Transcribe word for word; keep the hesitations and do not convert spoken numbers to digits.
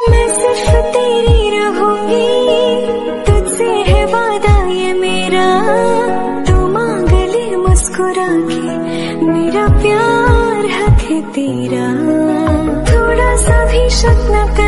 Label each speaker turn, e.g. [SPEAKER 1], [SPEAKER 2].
[SPEAKER 1] मैं सिर्फ तेरी रहूंगी, तुझसे है वादा ये मेरा। तू मांग ले मुस्कुरा के, मेरा प्यार हक है तेरा। थोड़ा सा भी शक न कर